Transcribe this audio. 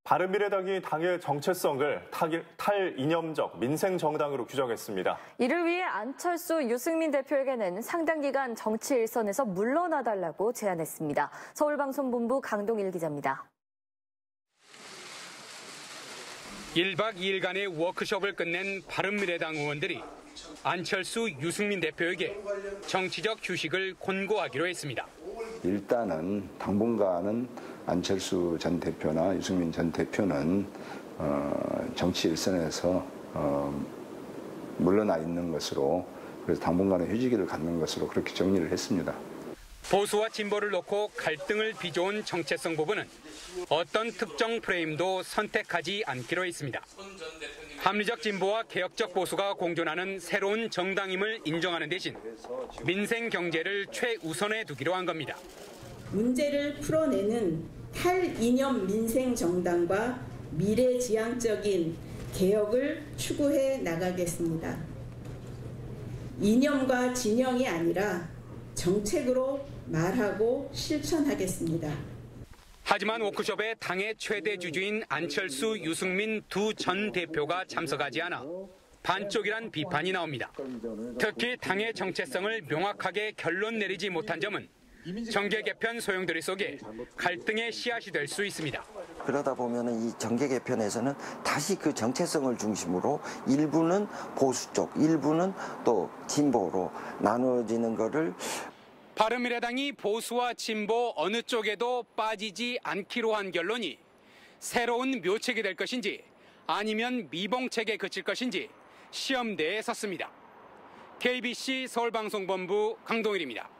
바른미래당이 당의 정체성을 탈이념적 민생정당으로 규정했습니다. 이를 위해 안철수, 유승민 대표에게는 상당 기간 정치 일선에서 물러나달라고 제안했습니다. 서울방송본부 강동일 기자입니다. 1박 2일간의 워크숍을 끝낸 바른미래당 의원들이 안철수, 유승민 대표에게 정치적 휴식을 권고하기로 했습니다. 일단은 당분간은 안철수 전 대표나 유승민 전 대표는 정치 일선에서 물러나 있는 것으로, 그래서 당분간의 휴지기를 갖는 것으로 그렇게 정리를 했습니다. 보수와 진보를 놓고 갈등을 빚어온 정체성 부분은 어떤 특정 프레임도 선택하지 않기로 했습니다. 합리적 진보와 개혁적 보수가 공존하는 새로운 정당임을 인정하는 대신 민생 경제를 최우선에 두기로 한 겁니다. 문제를 풀어내는 탈이념 민생 정당과 미래지향적인 개혁을 추구해 나가겠습니다. 이념과 진영이 아니라 정책으로 말하고 실천하겠습니다. 하지만 워크숍에 당의 최대 주주인 안철수, 유승민 두 전 대표가 참석하지 않아 반쪽이란 비판이 나옵니다. 특히 당의 정체성을 명확하게 결론 내리지 못한 점은 정계 개편 소용돌이 속에 갈등의 씨앗이 될 수 있습니다. 그러다 보면 이 정계 개편에서는 다시 그 정체성을 중심으로 일부는 보수 쪽, 일부는 또 진보로 나누어지는 거를. 바른미래당이 보수와 진보 어느 쪽에도 빠지지 않기로 한 결론이 새로운 묘책이 될 것인지 아니면 미봉책에 그칠 것인지 시험대에 섰습니다. KBC 서울방송본부 강동일입니다.